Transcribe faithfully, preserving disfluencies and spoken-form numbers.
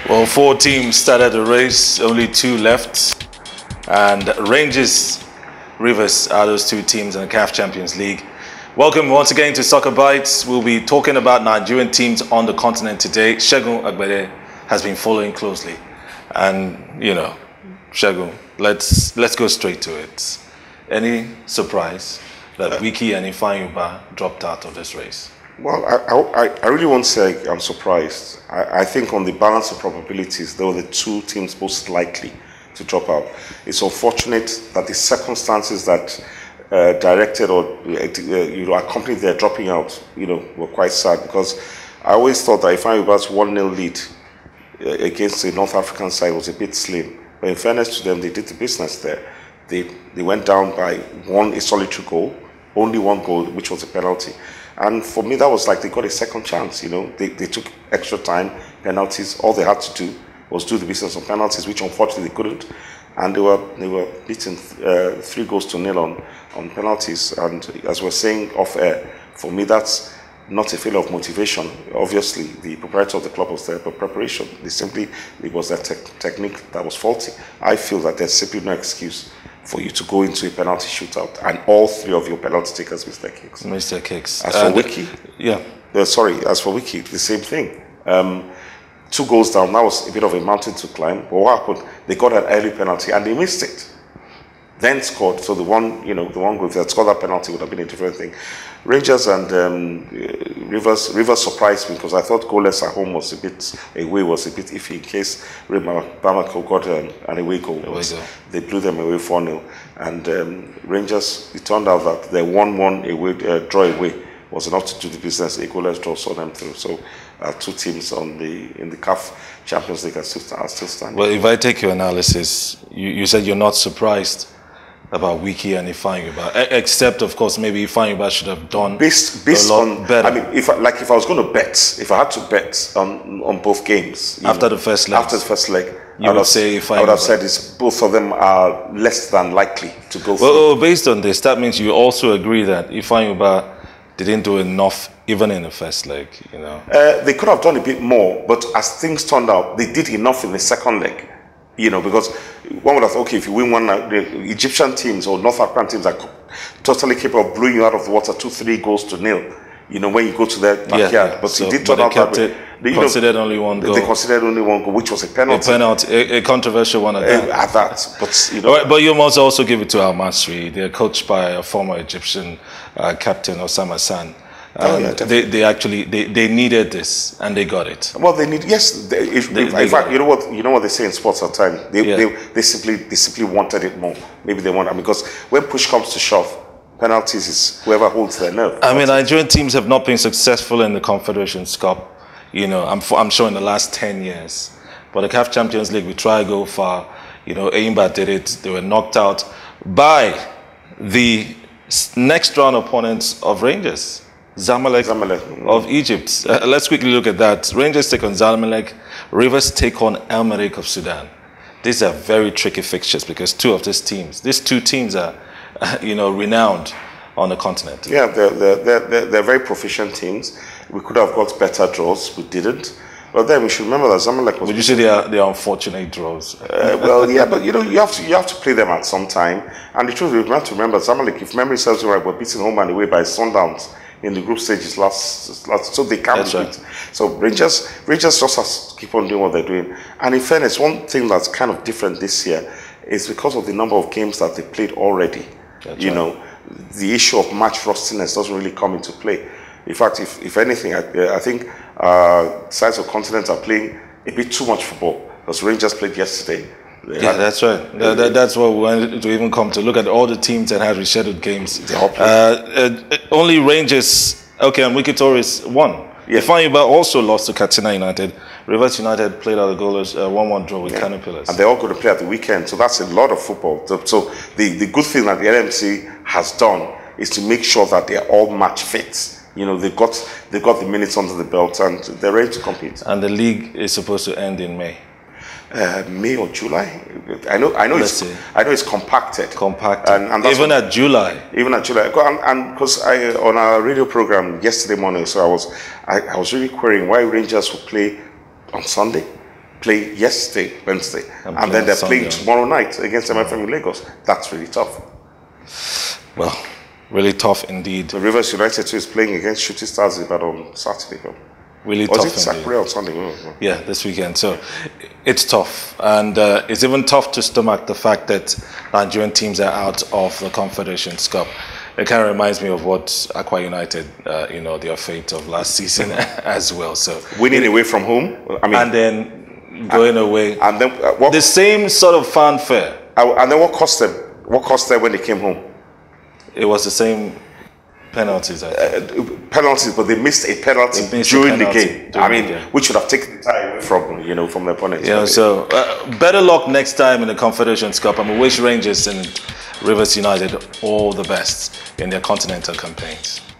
Well, four teams started the race, only two left. And Rangers, Rivers are those two teams in the C A F Champions League. Welcome once again to Soccer Bites. We'll be talking about Nigerian teams on the continent today. Segun Agbede has been following closely. And, you know, Segun, let's, let's go straight to it. Any surprise that Wiki and Ifeanyuba dropped out of this race? Well, I, I, I really won't say I'm surprised. I, I think on the balance of probabilities, they were the two teams most likely to drop out. It's unfortunate that the circumstances that uh, directed or uh, you know accompanied their dropping out, you know, were quite sad, because I always thought that Ifeanyuba's one nil lead uh, against the North African side was a bit slim. But in fairness to them, they did the business there. They they went down by one a solitary goal, only one goal, which was a penalty. And for me, that was like they got a second chance, you know. They, they took extra time, penalties. All they had to do was do the business on penalties, which unfortunately they couldn't. And they were they were beaten uh, three goals to nil on, on penalties. And as we're saying off air, for me, that's not a failure of motivation. Obviously, the proprietor of the club was there, but preparation, they simply, it was their te technique that was faulty. I feel that there's simply no excuse for you to go into a penalty shootout and all three of your penalty takers miss their kicks. Miss their kicks. As for uh, Wiki, yeah. Uh, sorry, as for Wiki, the same thing. Um, two goals down, that was a bit of a mountain to climb. But what happened? They got an early penalty and they missed it. Then scored. So the one, you know, the one goal, if they had scored that penalty, would have been a different thing. Rangers and um, Rivers, Rivers surprised me because I thought goalless at home was a bit, away was a bit iffy in case Bamako got um, an away goal. They blew them away four nil. And um, Rangers, it turned out that their one one away, uh, draw away was enough to do the business. A goalless draw saw them through. So uh, two teams on the in the C A F Champions League are still, are still standing. Well, if I take your analysis, you, you said you're not surprised about Wiki and Ifeanyuba, except of course maybe Ifeanyuba should have done based based a lot on better. I mean, if I, like if I was going to bet, if I had to bet on on both games after know, the first leg, after the first leg, you I would have, say Ifeanyuba. I would have said this, both of them are less than likely to go through. Well, based on this, that means you also agree that Ifeanyuba didn't do enough even in the first leg, you know. Uh, they could have done a bit more, but as things turned out, they did enough in the second leg. You know, because one would have thought, okay, if you win one, the Egyptian teams or North African teams are totally capable of blowing you out of the water, two, three goals to nil. You know, when you go to their backyard, yeah, but so, it did but turn out that way. They you considered know, only one goal. They considered only one goal, which was a penalty. A penalty, a, a controversial one at that. Uh, at that, but you know. Right, but you must also give it to Al Masri. They're coached by a former Egyptian uh, captain, Osama San. Oh, yeah, they, they actually they, they needed this and they got it. Well, they need yes. They, if, they, if, they in fact, you know what you know what they say in sports at times. They, yeah. they they simply they simply wanted it more. Maybe they want, because when push comes to shove, penalties is whoever holds their nerve. I mean, Nigerian teams have not been successful in the Confederations Cup. You know, I'm I'm sure in the last ten years. But the C A F Champions League, we try to go far. You know, Eimba did it. They were knocked out by the next round opponents of Rangers. Zamalek, Zamalek of Egypt. Uh, let's quickly look at that. Rangers take on Zamalek. Rivers take on El Merreikh of Sudan. These are very tricky fixtures because two of these teams, these two teams are, uh, you know, renowned on the continent. Yeah, they're, they're, they're, they're very proficient teams. We could have got better draws. We didn't. But then we should remember that Zamalek was... Would you say they are, they are unfortunate draws? Uh, well, yeah, but you know, you have to you have to play them at some time. And the truth is, we have to remember Zamalek, if memory serves me right, were beaten home and away by Sundowns in the group stages last, last so they can't beat. Right. So Rangers, Rangers just have to keep on doing what they're doing. And in fairness, one thing that's kind of different this year is because of the number of games that they played already. That's you right. know, the issue of match rustiness doesn't really come into play. In fact, if, if anything, I, I think uh, sides of continents are playing a bit too much football, because Rangers played yesterday. They yeah, had, that's right. That, that, that's what we wanted to even come to look at all the teams that had rescheduled games. Uh, uh, only Rangers, okay, and Wiki Torres won. Yeah. Ifeanyuba also lost to Katsina United. Rivers United played out a goalless one one uh, draw with yeah. Kano Pillars. And they're all going to play at the weekend, so that's a lot of football. So, so the, the good thing that the L M C has done is to make sure that they're all match fit. You know, they've got, they've got the minutes under the belt and they're ready to compete. And the league is supposed to end in May. Uh, May or July. I know. I know. Let's it's. see. I know it's compacted. Compacted. And, and that's even what, at July. Even at July. And because I on our radio program yesterday morning, so I was I, I was really querying why Rangers would play on Sunday, play yesterday, Wednesday, and, and then they're Sunday. playing tomorrow night against M F M in Lagos. That's really tough. Well, really tough indeed. The Rivers United too is playing against Shooting Stars on Saturday. Really or tough is it indeed. Saturday on Sunday? Yeah, this weekend. So it's tough. And uh, it's even tough to stomach the fact that Nigerian teams are out of the Confederations Cup. It kind of reminds me of what Aqua United, uh, you know, their fate of last season as well. So winning away from home, I mean, and then going and, away, and then uh, what, the same sort of fanfare. Uh, and then what cost them? What cost them when they came home? It was the same penalties, I think. Uh, penalties, but they missed a penalty missed during a penalty the game. during I mean, the game. which should have taken the time away from you know from the opponents. Yeah, so uh, better luck next time in the Confederations Cup. And we wish Rangers and Rivers United all the best in their continental campaigns.